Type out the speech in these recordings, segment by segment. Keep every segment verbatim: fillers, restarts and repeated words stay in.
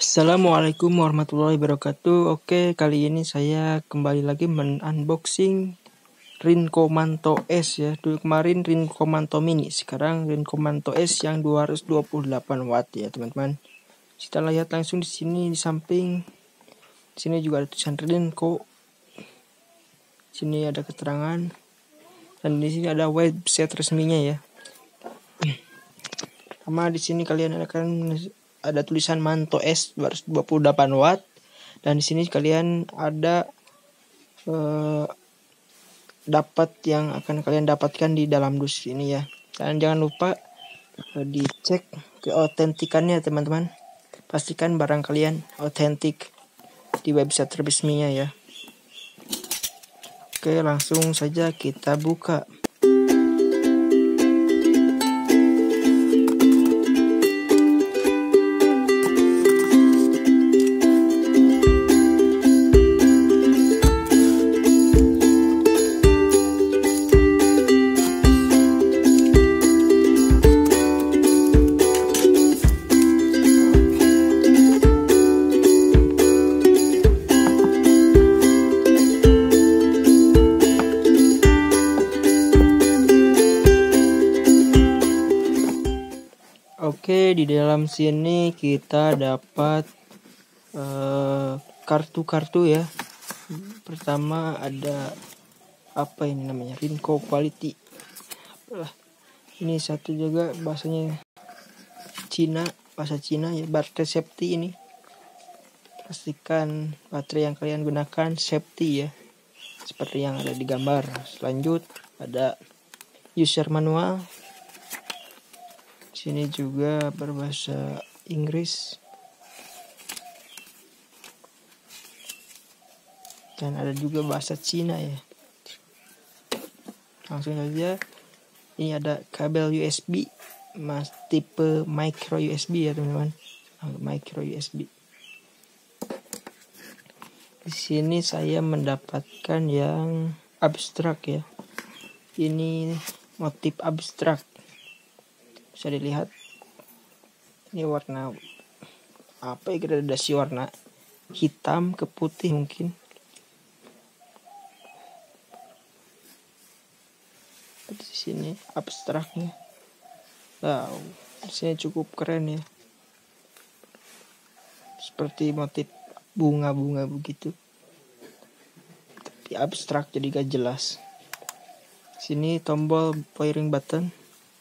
Assalamualaikum warahmatullahi wabarakatuh. Oke, kali ini saya kembali lagi men-unboxing Rinco Manto S ya. Dulu kemarin Rinco Manto Mini, sekarang Rinco Manto S yang dua ratus dua puluh delapan watt ya, teman-teman. Kita lihat langsung di sini di samping. Di sini juga ada tulisan Rinco. Sini ada keterangan dan di sini ada website resminya ya. Sama di sini kalian akan ada tulisan Manto S dua ratus dua puluh delapan watt dan di sini kalian ada eh, dapat yang akan kalian dapatkan di dalam dus ini ya. Dan jangan lupa eh, dicek keautentikannya teman-teman. Pastikan barang kalian autentik di website resminya ya. Oke, langsung saja kita buka. Oke, di dalam sini kita dapat kartu-kartu uh, ya. Pertama ada apa ini namanya, Rinco Quality. Ini satu juga bahasanya Cina, bahasa Cina ya, baterai safety ini. Pastikan baterai yang kalian gunakan safety ya, seperti yang ada di gambar. Selanjut ada user manual. Sini juga berbahasa Inggris dan ada juga bahasa Cina ya. Langsung saja, ini ada kabel U S B mas tipe micro U S B ya teman-teman, micro U S B. Di sini saya mendapatkan yang abstrak ya. Ini motif abstrak. Bisa dilihat ini warna apa ya, gradasi warna hitam ke putih mungkin. Di sini abstraknya. Wow, di sini cukup keren ya. Seperti motif bunga-bunga begitu. Tapi abstrak jadi gak jelas. Sini tombol powering button.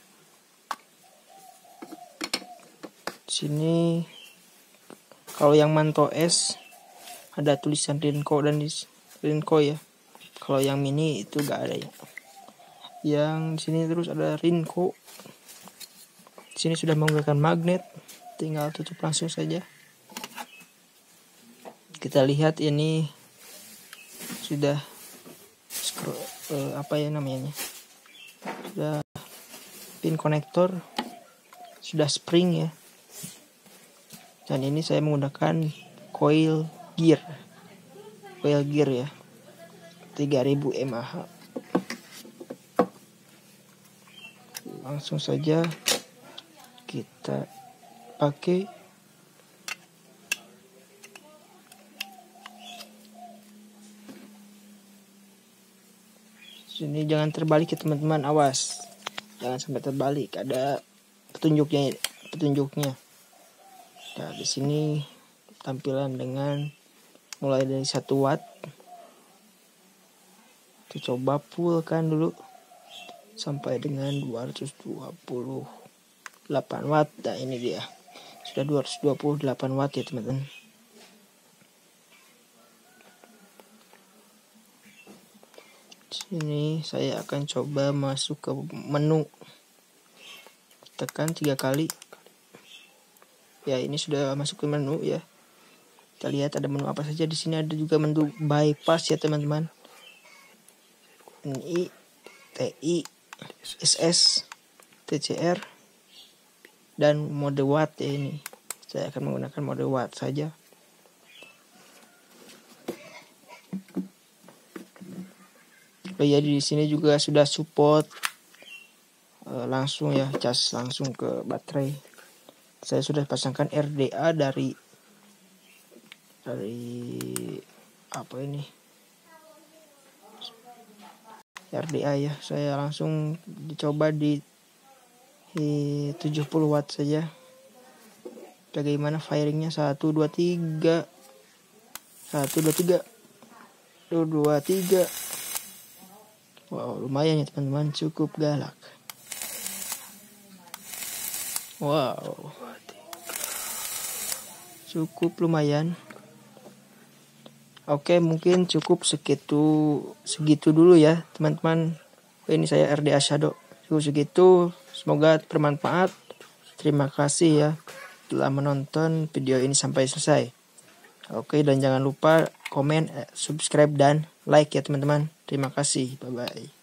Sini kalau yang Manto S ada tulisan Rinco dan Rinco ya. Kalau yang mini itu gak ada ya. Yang sini terus ada Rinco. Sini sudah menggunakan magnet, tinggal tutup langsung saja. Kita lihat ini sudah scroll, uh, apa ya namanya? Sudah pin konektor, sudah spring ya. Dan ini saya menggunakan coil gear. Coil gear ya. tiga ribu mAh. Langsung saja kita pakai. Sini jangan terbalik ya teman-teman, awas. Jangan sampai terbalik, ada petunjuknya petunjuknya. Nah, di sini tampilan dengan mulai dari satu watt. Kita coba full kan dulu sampai dengan dua ratus dua puluh delapan watt. Nah, ini dia. Sudah dua ratus dua puluh delapan watt ya, teman-teman. Sini saya akan coba masuk ke menu. Tekan tiga kali. Ya, ini sudah masuk ke menu ya. Kita lihat ada menu apa saja. Di sini ada juga menu bypass ya teman-teman. N I, T I, S S, T C R, dan mode watt ya ini. Saya akan menggunakan mode watt saja. Oh ya, di sini juga sudah support uh, langsung ya, cas langsung ke baterai. Saya sudah pasangkan R D A dari dari apa ini R D A ya. Saya langsung dicoba di, di tujuh puluh watt saja. Bagaimana firingnya? Satu dua tiga, satu dua tiga, dua dua tiga. Wow, lumayan ya teman-teman, cukup galak. Wow, cukup lumayan. Oke, mungkin cukup segitu segitu dulu ya teman-teman. Ini saya R D A Shadow. Cukup segitu. Semoga bermanfaat. Terima kasih ya telah menonton video ini sampai selesai. Oke, dan jangan lupa komen, subscribe, dan like ya teman-teman. Terima kasih. Bye bye.